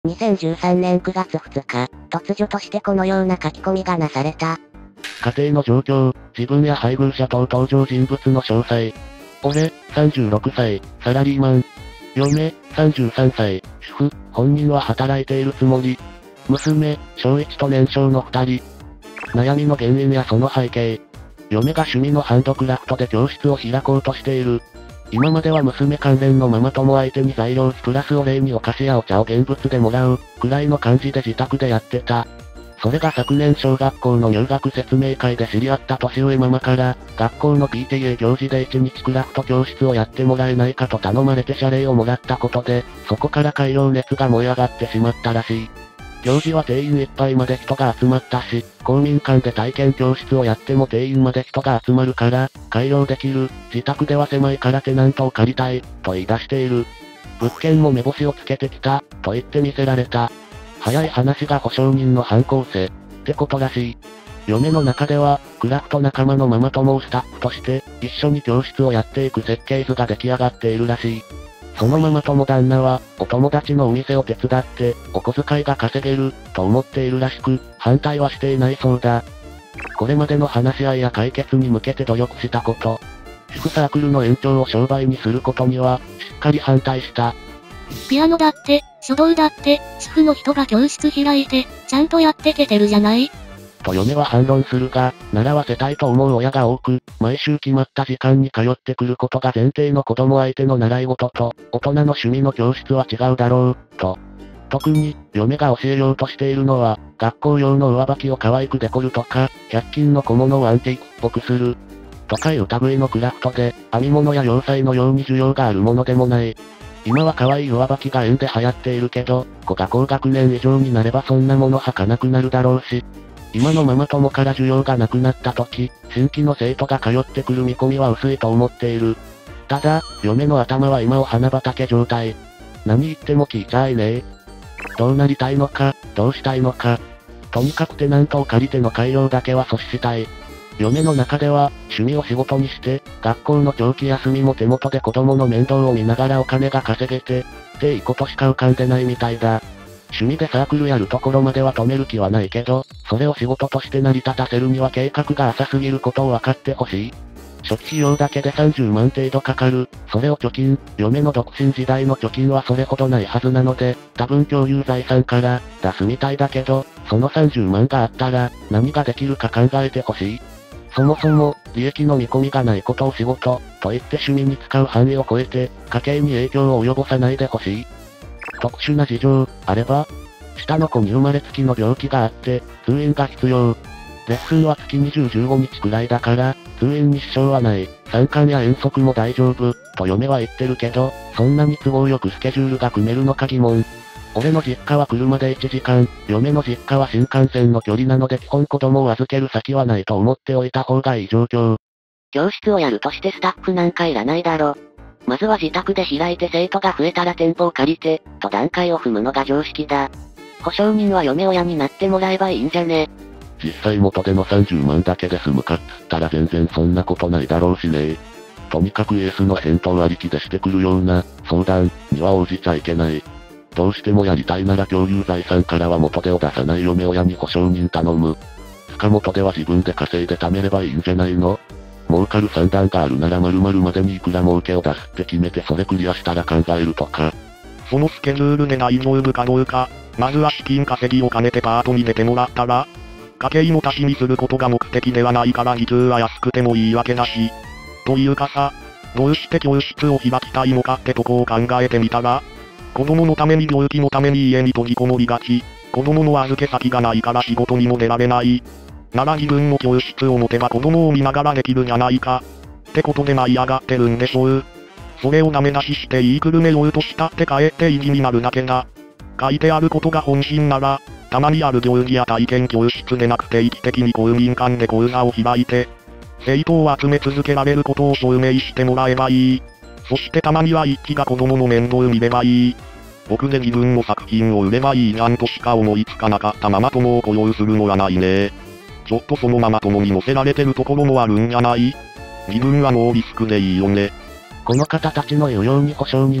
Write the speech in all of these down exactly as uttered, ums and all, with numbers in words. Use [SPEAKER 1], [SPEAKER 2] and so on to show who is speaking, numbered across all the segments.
[SPEAKER 1] にせんじゅうさんねんくがつふつか、突如としてこのような書き込みがなされた。
[SPEAKER 2] 家庭の状況、自分や配偶者等登場人物の詳細。俺、さんじゅうろくさい、サラリーマン。嫁、さんじゅうさんさい、主婦、本人は働いているつもり。娘、小いちと年少のふたり。悩みの原因やその背景。嫁が趣味のハンドクラフトで教室を開こうとしている。今までは娘関連のママ友相手に材料プラスお礼にお菓子やお茶を現物でもらう、くらいの感じで自宅でやってた。それが昨年小学校の入学説明会で知り合った年上ママから、学校の ピーティーエー 行事でいちにちクラフト教室をやってもらえないかと頼まれて謝礼をもらったことで、そこから改良熱が燃え上がってしまったらしい。行事は定員いっぱいまで人が集まったし、公民館で体験教室をやっても定員まで人が集まるから、改良できる、自宅では狭いからテナントを借りたい、と言い出している。物件も目星をつけてきた、と言って見せられた。早い話が保証人の犯行せ、ってことらしい。嫁の中では、クラフト仲間のママ友をスタッフとして、一緒に教室をやっていく設計図が出来上がっているらしい。そのママ友旦那は、お友達のお店を手伝って、お小遣いが稼げる、と思っているらしく、反対はしていないそうだ。これまでの話し合いや解決に向けて努力したこと。主婦サークルの延長を商売にすることには、しっかり反対した。
[SPEAKER 3] ピアノだって、書道だって、主婦の人が教室開いて、ちゃんとやってけてるじゃない？
[SPEAKER 2] と嫁は反論するが、習わせたいと思う親が多く、毎週決まった時間に通ってくることが前提の子供相手の習い事と、大人の趣味の教室は違うだろう、と。特に、嫁が教えようとしているのは、学校用の上履きを可愛くデコるとか、ひゃく均の小物をアンティークっぽくする。とかいう類のクラフトで、編み物や洋裁のように需要があるものでもない。今は可愛い上履きが円で流行っているけど、子が高学年以上になればそんなもの履かなくなるだろうし、今のママ友から需要がなくなった時、新規の生徒が通ってくる見込みは薄いと思っている。ただ、嫁の頭は今を花畑状態。何言っても聞いちゃいねえ。どうなりたいのか、どうしたいのか。とにかくテナントを借りての改良だけは阻止したい。嫁の中では、趣味を仕事にして、学校の長期休みも手元で子供の面倒を見ながらお金が稼げて、っていいことしか浮かんでないみたいだ。趣味でサークルやるところまでは止める気はないけど、それを仕事として成り立たせるには計画が浅すぎることを分かってほしい。初期費用だけでさんじゅうまん程度かかる。それを貯金、嫁の独身時代の貯金はそれほどないはずなので、多分共有財産から出すみたいだけど、そのさんじゅうまんがあったら、何ができるか考えてほしい。そもそも、利益の見込みがないことを仕事、と言って趣味に使う範囲を超えて、家計に影響を及ぼさないでほしい。特殊な事情、あれば、下の子に生まれつきの病気があって、通院が必要。レッスンは月にじゅう、じゅうごにちくらいだから、通院に支障はない。参観や遠足も大丈夫、と嫁は言ってるけど、そんなに都合よくスケジュールが組めるのか疑問。俺の実家は車でいちじかん、嫁の実家は新幹線の距離なので基本子供を預ける先はないと思っておいた方がいい状況。
[SPEAKER 1] 教室をやるとしてスタッフなんかいらないだろ。まずは自宅で開いて生徒が増えたら店舗を借りて、と段階を踏むのが常識だ。保証人は嫁親になってもらえばいいんじゃね？
[SPEAKER 2] 実際元でのさんじゅうまんだけで済むかっつったら全然そんなことないだろうしね。とにかくエースの返答ありきでしてくるような相談には応じちゃいけない。どうしてもやりたいなら共有財産からは元手を出さない嫁親に保証人頼む。塚本では自分で稼いで貯めればいいんじゃないの？儲かる算段があるなら〇〇までにいくら儲けを出すって決めてそれクリアしたら考えるとか。
[SPEAKER 4] そのスケジュールで大丈夫かどうか、まずは資金稼ぎを兼ねてパートに出てもらったら、家計の足しにすることが目的ではないから時給は安くてもいいわけだし。というかさ、どうして教室を開きたいのかってとこを考えてみたら、子供のために病気のために家に閉じこもりがち、子供の預け先がないから仕事にも出られない。なら自分の教室を持てば子供を見ながらできるじゃないか。ってことで舞い上がってるんでしょう。それをダメ出しして言いくるめようとしたってかえって意義になるだけだ。書いてあることが本心なら、たまにある行事や体験教室でなく定期的に公民館で講座を開いて、生徒を集め続けられることを証明してもらえばいい。そしてたまには一期が子供の面倒見ればいい。僕で自分の作品を売ればいいじゃんとしか思いつかなかったママ友を雇用するのはないね。ちょっとそのママ友に乗せられてるところもあるんじゃない？自分はノーリスクでいいよね。
[SPEAKER 2] この方たちの言うように保証人は、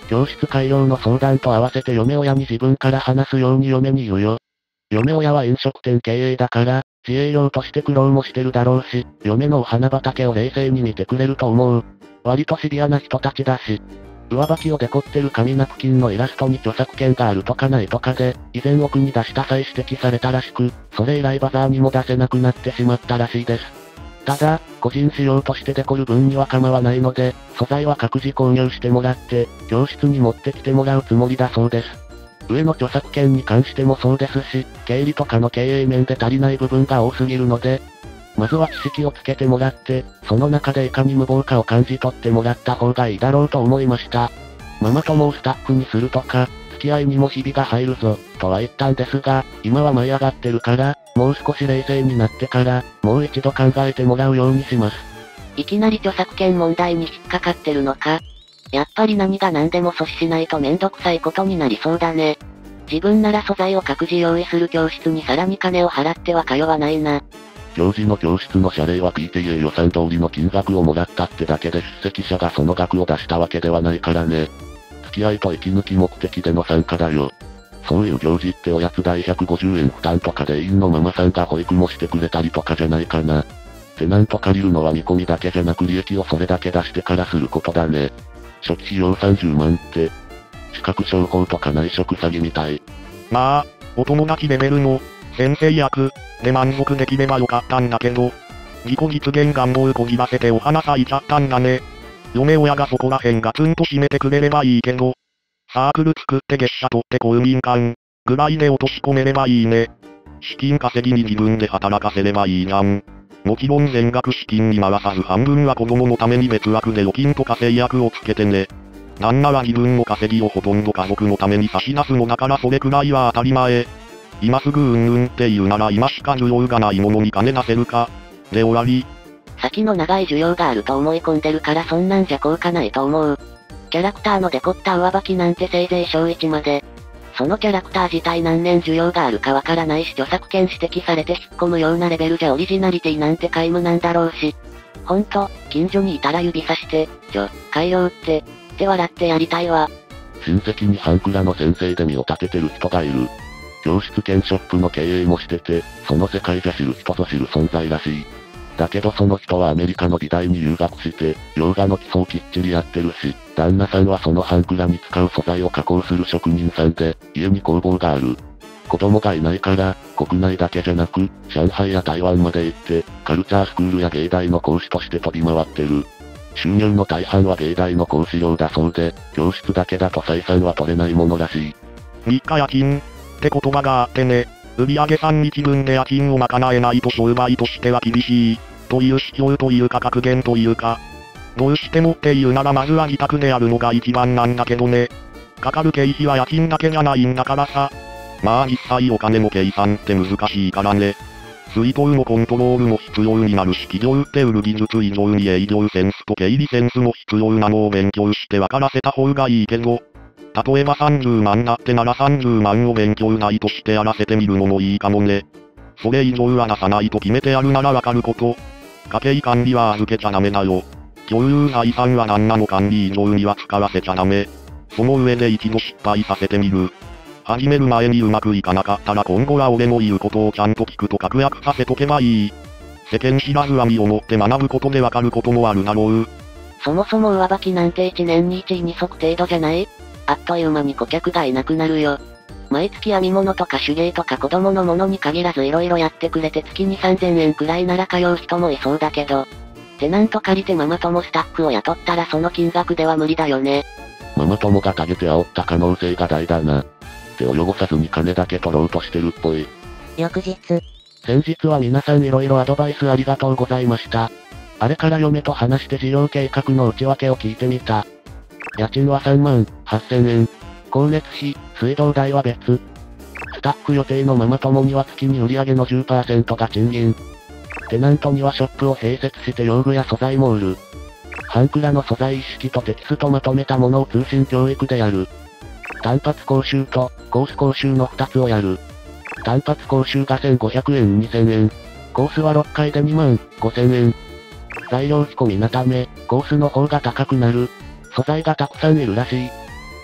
[SPEAKER 2] 教室改良の相談と合わせて嫁親に自分から話すように嫁に言うよ。嫁親は飲食店経営だから、自営業として苦労もしてるだろうし、嫁のお花畑を冷静に見てくれると思う。割とシビアな人たちだし。上履きをデコってる紙ナプキンのイラストに著作権があるとかないとかで、以前奥に出した際指摘されたらしく、それ以来バザーにも出せなくなってしまったらしいです。ただ、個人使用としてデコる分には構わないので、素材は各自購入してもらって、教室に持ってきてもらうつもりだそうです。上の著作権に関してもそうですし、経理とかの経営面で足りない部分が多すぎるので、まずは知識をつけてもらって、その中でいかに無謀かを感じ取ってもらった方がいいだろうと思いました。ママ友をスタッフにするとか、付き合いにもひびが入るぞ、とは言ったんですが、今は舞い上がってるから、もう少し冷静になってから、もう一度考えてもらうようにします。
[SPEAKER 1] いきなり著作権問題に引っかかってるのか。やっぱり何が何でも阻止しないとめんどくさいことになりそうだね。自分なら素材を各自用意する教室にさらに金を払っては通わないな。
[SPEAKER 2] 教授の教室の謝礼は ピーティーエー 予算通りの金額をもらったってだけで出席者がその額を出したわけではないからね。付き合いと息抜き目的での参加だよ。そういう行事っておやつ代ひゃくごじゅうえん負担とかで委員のママさんが保育もしてくれたりとかじゃないかな。テナント借りるのは見込みだけじゃなく利益をそれだけ出してからすることだね。初期費用さんじゅうまんって、資格商法とか内職詐欺みたい。
[SPEAKER 4] まあ、お友達レベルの、先生役、で満足できればよかったんだけど、自己実現願望こじらせてお花咲いちゃったんだね。嫁親がそこら辺ガツンと締めてくれればいいけど、サークル作って月謝取って公民館、ぐらいで落とし込めればいいね。資金稼ぎに自分で働かせればいいじゃん。もちろん全額資金に回さず半分は子供のために別枠で預金とか制約をつけてね。なんなら自分の稼ぎをほとんど家族のために差し出すのだからそれくらいは当たり前。今すぐうんうんって言うなら今しか需要がないものに金出せるか。で終わり。
[SPEAKER 1] 先の長い需要があると思い込んでるからそんなんじゃ効果ないと思う。キャラクターのデコった上履きなんてせいぜいしょういちまで。そのキャラクター自体何年需要があるかわからないし著作権指摘されて引っ込むようなレベルじゃオリジナリティなんて皆無なんだろうし。ほんと、近所にいたら指さして、ちょ、改良って、って笑ってやりたいわ。
[SPEAKER 2] 親戚にハンクラの先生で身を立ててる人がいる。教室兼ショップの経営もしてて、その世界じゃ知る人ぞ知る存在らしい。だけどその人はアメリカの美大に留学して、洋画の基礎をきっちりやってるし、旦那さんはそのハンクラに使う素材を加工する職人さんで、家に工房がある。子供がいないから、国内だけじゃなく、上海や台湾まで行って、カルチャースクールや芸大の講師として飛び回ってる。収入の大半は芸大の講師料だそうで、教室だけだと採算は取れないものらしい。
[SPEAKER 4] みっか家賃って言葉があってね、売上さんにちぶんで家賃を賄えないと商売としては厳しい、という主張というか格言というか、どうしてもっていうならまずは自宅でやるのが一番なんだけどね。かかる経費は家賃だけじゃないんだからさ。まあ実際お金の計算って難しいからね。水筒のコントロールも必要になるし企業って売る技術以上に営業センスと経理センスも必要なのを勉強して分からせた方がいいけど、例えばさんじゅうまんだってならさんじゅうまんを勉強代としてやらせてみるのもいいかもね。それ以上は出さないと決めてやるならわかること。家計管理は預けちゃダメだよ。共有財産は何なの管理以上には使わせちゃダメ。その上で一度失敗させてみる。始める前にうまくいかなかったら今後は俺の言うことをちゃんと聞くと確約させとけばいい。世間知らずは身をもって学ぶことでわかることもあるだろう。
[SPEAKER 1] そもそも上履きなんていちねんにいち、に足程度じゃない？あっという間に顧客がいなくなるよ。毎月編み物とか手芸とか子供のものに限らず色々やってくれて月にさんぜんえんくらいなら通う人もいそうだけど、テナント借りてママ友スタッフを雇ったらその金額では無理だよね。
[SPEAKER 2] ママ友が陰て煽った可能性が大だな。手を汚さずに金だけ取ろうとしてるっぽい。
[SPEAKER 1] 翌日。
[SPEAKER 2] 先日は皆さん色々アドバイスありがとうございました。あれから嫁と話して事業計画の内訳を聞いてみた。家賃はさんまんはっせんえん。光熱費、水道代は別。スタッフ予定のママ友には月に売上の じゅっパーセント が賃金。テナントにはショップを併設して用具や素材も売る。ハンクラの素材一式とテキストまとめたものを通信教育でやる。単発講習と、コース講習のふたつをやる。単発講習がせんごひゃくえんにせんえん。コースはろっかいでにまんごせんえん。材料費込みなため、コースの方が高くなる。素材がたくさんいるらしい。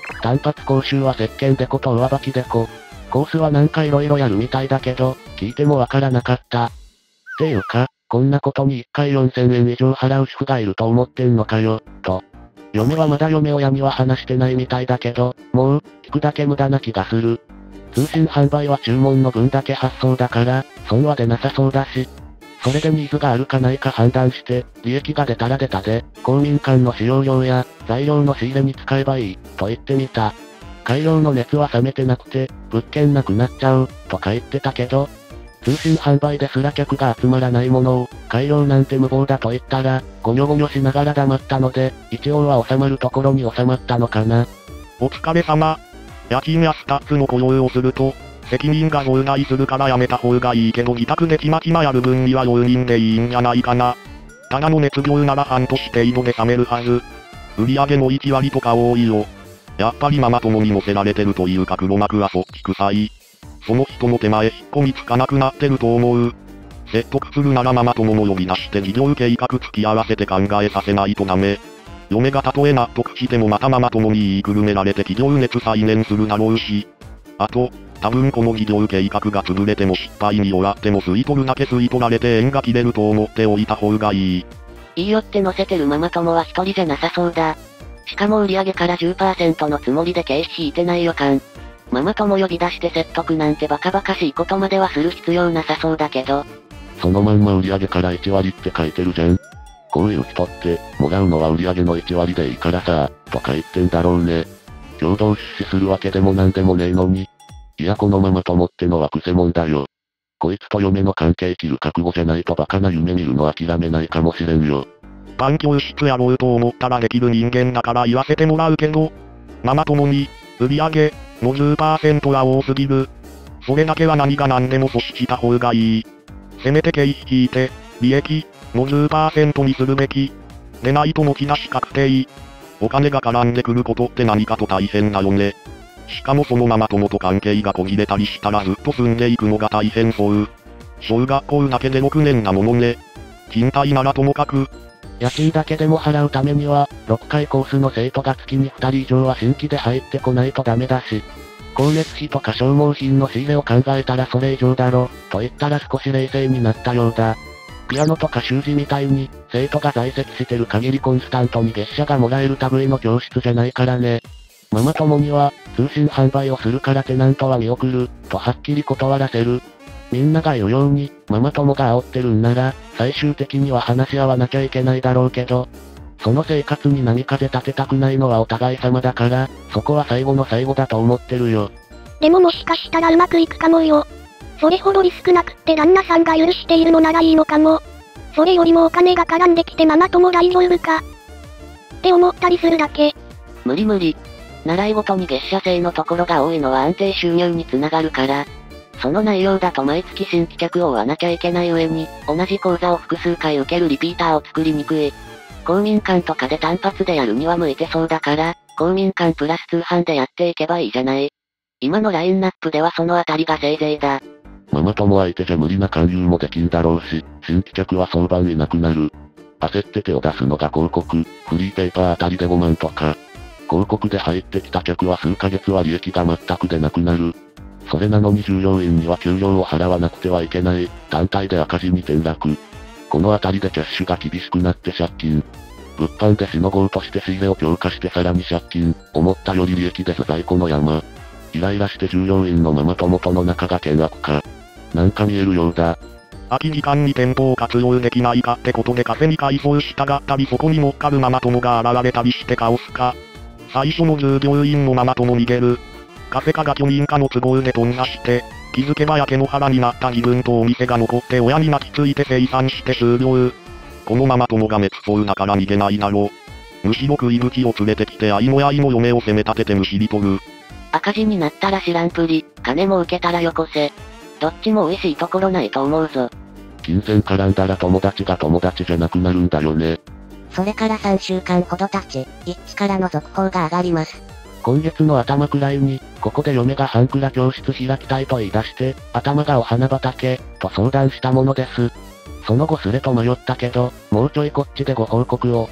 [SPEAKER 2] 単発講習は石鹸でこと上履きでこ。コースはなんか色々やるみたいだけど、聞いてもわからなかった。っていうか、こんなことにいっかいよんせんえん以上払う主婦がいると思ってんのかよ、と。嫁はまだ嫁親には話してないみたいだけど、もう、聞くだけ無駄な気がする。通信販売は注文の分だけ発送だから、損は出なさそうだし。それでニーズがあるかないか判断して、利益が出たら出たで、公民館の使用料や、材料の仕入れに使えばいい、と言ってみた。改良の熱は冷めてなくて、物件なくなっちゃう、とか言ってたけど、通信販売ですら客が集まらないものを、改良なんて無謀だと言ったら、ゴニョゴニョしながら黙ったので、一応は収まるところに収まったのかな。
[SPEAKER 4] お疲れ様。夜勤やスタッフの雇用をすると、責任が増大するからやめた方がいいけど自宅でちまちまやる分には容認でいいんじゃないかな。ただの熱病なら半年程度で冷めるはず。売り上げのいちわりとか多いよ。やっぱりママ友に乗せられてるというか黒幕はそっち臭い。その人の手前引っ込みつかなくなってると思う。説得するならママ友も呼び出して事業計画付き合わせて考えさせないとダメ。嫁がたとえ納得してもまたママ友に言いくるめられて企業熱再燃するだろうし。あと、多分この事業計画が潰れても失敗に終わっても吸い取るだけ吸い取られて縁が切れると思っておいた方がいい。
[SPEAKER 1] いいよって乗せてるママ友は一人じゃなさそうだ。しかも売上から じゅっパーセント のつもりで経費引いてない予感。ママ友呼び出して説得なんてバカバカしいことまではする必要なさそうだけど。
[SPEAKER 2] そのまんま売上からいちわりって書いてるじゃん。こういう人って、もらうのは売上のいちわりでいいからさ、とか言ってんだろうね。共同出資するわけでもなんでもねえのに。いやこのママ友ってのはクセモンだよ。こいつと嫁の関係切る覚悟じゃないとバカな夢見るの諦めないかもしれんよ。
[SPEAKER 4] パン教室やろうと思ったらできる人間だから言わせてもらうけど、ママ友に、売上の じゅっパーセント は多すぎる。それだけは何が何でも阻止した方がいい。せめて経費引いて、利益の じゅっパーセント にするべき。でないと持ち出し確定。お金が絡んでくることって何かと大変だよね。しかもそのママ友と関係がこじれたりしたらずっと住んでいくのが大変そう。小学校だけでろくねんなものね。賃貸ならともかく。
[SPEAKER 2] 家賃だけでも払うためには、ろっかいコースの生徒が月にふたり以上は新規で入ってこないとダメだし、光熱費とか消耗品の仕入れを考えたらそれ以上だろ、と言ったら少し冷静になったようだ。ピアノとか習字みたいに、生徒が在籍してる限りコンスタントに月謝がもらえる類の教室じゃないからね。ママ友には、通信販売をするからテナントは見送る、とはっきり断らせる。みんなが言うように、ママ友が煽ってるんなら、最終的には話し合わなきゃいけないだろうけど、その生活に波風立てたくないのはお互い様だから、そこは最後の最後だと思ってるよ。
[SPEAKER 3] でももしかしたらうまくいくかもよ。それほどリスクなくって旦那さんが許しているのならいいのかも。それよりもお金が絡んできてママ友大丈夫かって思ったりするだけ。
[SPEAKER 1] 無理無理。習い事に月謝制のところが多いのは安定収入につながるから。その内容だと毎月新規客を追わなきゃいけない上に、同じ講座を複数回受けるリピーターを作りにくい。公民館とかで単発でやるには向いてそうだから、公民館プラス通販でやっていけばいいじゃない。今のラインナップではそのあたりがせいぜいだ。
[SPEAKER 2] ママ友相手じゃ無理な勧誘もできんだろうし、新規客は相場になくなる。焦って手を出すのが広告、フリーペーパーあたりでごまんとか。広告で入ってきた客は数ヶ月は利益が全く出なくなる。それなのに従業員には給料を払わなくてはいけない、単体で赤字に転落。このあたりでキャッシュが厳しくなって借金。物販でしのごうとして仕入れを強化してさらに借金、思ったより利益出ず在庫の山。イライラして従業員のママ友との仲が険悪化。なんか見えるようだ。
[SPEAKER 4] 空き時間に店舗を活用できないかってことでカフェに改装したがったりそこに乗っかるママ友が現れたりしてカオスか。最初の従業員のママ友逃げる。カフェ化が許認可の都合で頓挫して、気づけば焼け野原になった自分とお店が残って親に泣きついて生産して終了。このママ友が滅相だから逃げないだろう。むしろ食い口を連れてきて愛の愛の嫁を責め立ててむしり取る。
[SPEAKER 1] 赤字になったら知らんぷり、金も受けたらよこせ。どっちも美味しいところないと思うぞ。
[SPEAKER 2] 金銭絡んだら友達が友達じゃなくなるんだよね。
[SPEAKER 5] それからさんしゅうかんほど経ち、一致からの続報が上がります。
[SPEAKER 2] 今月の頭くらいに、ここで嫁が半クラ教室開きたいと言い出して、頭がお花畑、と相談したものです。その後すれと迷ったけど、もうちょいこっちでご報告を。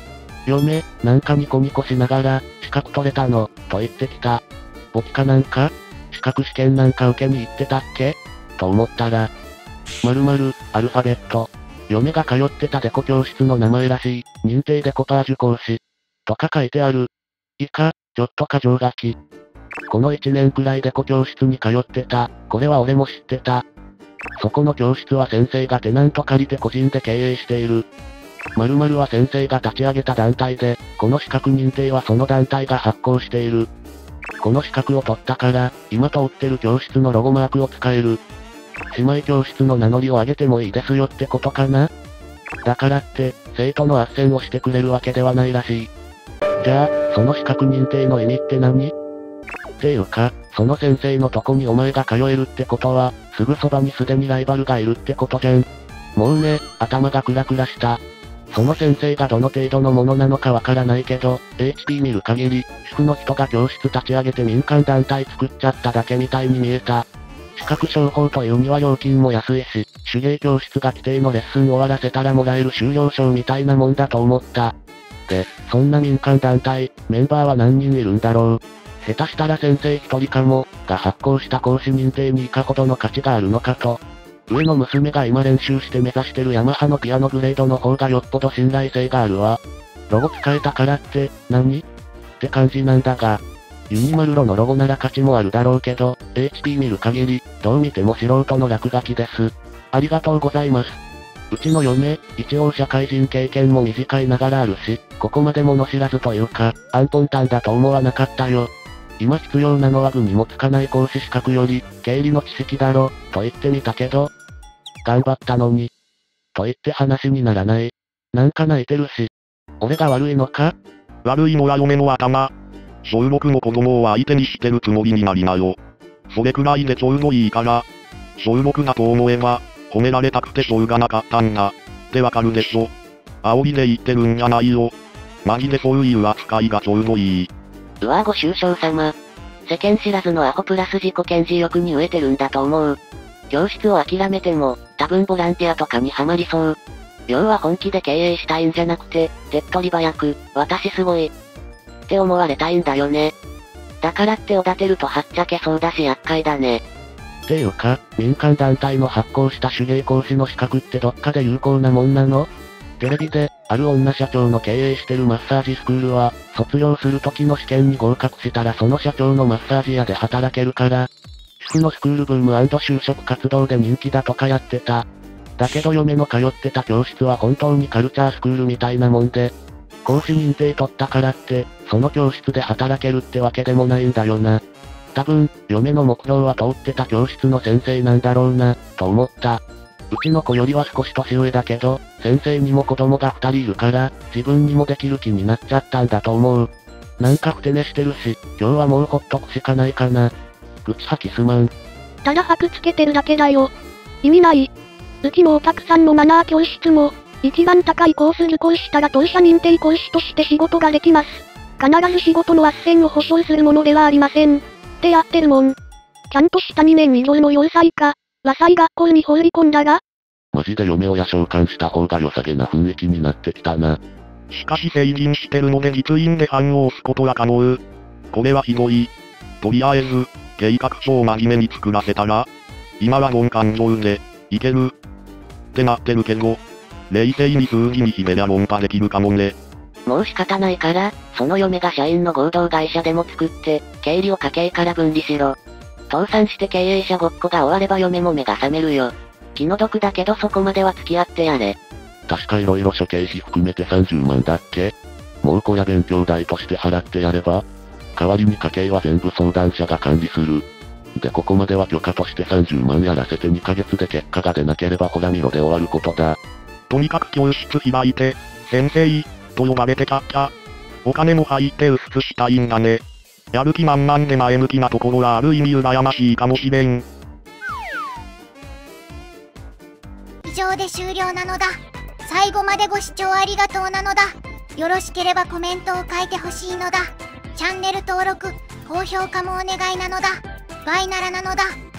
[SPEAKER 2] 嫁、なんかニコニコしながら、資格取れたの、と言ってきた。簿記かなんか資格試験なんか受けに行ってたっけと思ったら、〇〇、アルファベット。嫁が通ってたデコ教室の名前らしい、認定デコパージュ講師。とか書いてある。以下、ちょっと過剰書き。このいちねんくらいデコ教室に通ってた。これは俺も知ってた。そこの教室は先生がテナント借りて個人で経営している。〇〇は先生が立ち上げた団体で、この資格認定はその団体が発行している。この資格を取ったから、今通ってる教室のロゴマークを使える。姉妹教室の名乗りを上げてもいいですよってことかな？だからって、生徒の斡旋をしてくれるわけではないらしい。じゃあ、その資格認定の意味って何？っていうか、その先生のとこにお前が通えるってことは、すぐそばにすでにライバルがいるってことじゃん。もうね、頭がクラクラした。その先生がどの程度のものなのかわからないけど、エイチピー 見る限り、主婦の人が教室立ち上げて民間団体作っちゃっただけみたいに見えた。資格商法というには料金も安いし、手芸教室が規定のレッスン終わらせたらもらえる修了証みたいなもんだと思った。で、そんな民間団体、メンバーは何人いるんだろう。下手したら先生一人かも、が発行した講師認定にいかほどの価値があるのかと。上の娘が今練習して目指してるヤマハのピアノグレードの方がよっぽど信頼性があるわ。ロゴ使えたからって、何？って感じなんだが。ユニマルロのロゴなら価値もあるだろうけど、エイチピー 見る限り、どう見ても素人の落書きです。ありがとうございます。うちの嫁、一応社会人経験も短いながらあるし、ここまで物知らずというか、アンポンタンだと思わなかったよ。今必要なのは具にもつかない講師資格より、経理の知識だろ、と言ってみたけど、頑張ったのに。と言って話にならない。なんか泣いてるし。俺が悪いのか？
[SPEAKER 4] 悪いのは嫁の頭。小ろくの子供を相手にしてるつもりになりなよ。それくらいでちょうどいいから。小ろくだと思えば、褒められたくてしょうがなかったんだ。ってわかるでしょ。煽りで言ってるんじゃないよ。マジでそういう扱いがちょうどいい。
[SPEAKER 1] うわぁご愁傷様。世間知らずのアホプラス自己顕示欲に飢えてるんだと思う。教室を諦めても、多分ボランティアとかにハマりそう。要は本気で経営したいんじゃなくて、手っ取り早く、私すごい。って思われたいんだよね。だからっておだてるとはっちゃけそうだし厄介だね。
[SPEAKER 2] っていうか、民間団体の発行した手芸講師の資格ってどっかで有効なもんなの？テレビで、ある女社長の経営してるマッサージスクールは、卒業する時の試験に合格したらその社長のマッサージ屋で働けるから、主婦のスクールブーム&就職活動で人気だとかやってた。だけど嫁の通ってた教室は本当にカルチャースクールみたいなもんで、講師認定取ったからって、その教室で働けるってわけでもないんだよな。多分、嫁の目標は通ってた教室の先生なんだろうな、と思った。うちの子よりは少し年上だけど、先生にも子供が二人いるから、自分にもできる気になっちゃったんだと思う。なんかふて寝してるし、今日はもうほっとくしかないかな。愚痴吐きすまん。
[SPEAKER 3] ただ箔つけてるだけだよ。意味ない。うちのお客さんのマナー教室も、一番高いコース受講したら当社認定講師として仕事ができます。必ず仕事の斡旋を保証するものではありません。ってやってるもん。ちゃんとしたにねん以上の要塞か、和裁学校に放り込んだら？
[SPEAKER 2] マジで嫁親召喚した方が良さげな雰囲気になってきたな。
[SPEAKER 4] しかし成人してるので実印で判を押すことは可能。これはひどい。とりあえず、計画書を真面目に作らせたら、今は門感情で、いける。ってなってるけど、冷静に数字にひべりゃ論破できるかもね。
[SPEAKER 1] もう仕方ないから、その嫁が社員の合同会社でも作って、経理を家計から分離しろ。倒産して経営者ごっこが終われば嫁も目が覚めるよ。気の毒だけどそこまでは付き合ってやれ。
[SPEAKER 2] 確か色々諸経費含めてさんじゅうまんだっけ？もうこや勉強代として払ってやれば？代わりに家計は全部相談者が管理する。でここまでは許可としてさんじゅうまんやらせてにかげつで結果が出なければほら見ろで終わることだ。
[SPEAKER 4] とにかく教室開いて、先生、と呼ばれてたった。お金も入ってうすつしたいんだね。やる気満々で前向きなところはある意味羨ましいかもしれん。
[SPEAKER 6] 以上で終了なのだ。最後までご視聴ありがとうなのだ。よろしければコメントを書いてほしいのだ。チャンネル登録、高評価もお願いなのだ。バイならなのだ。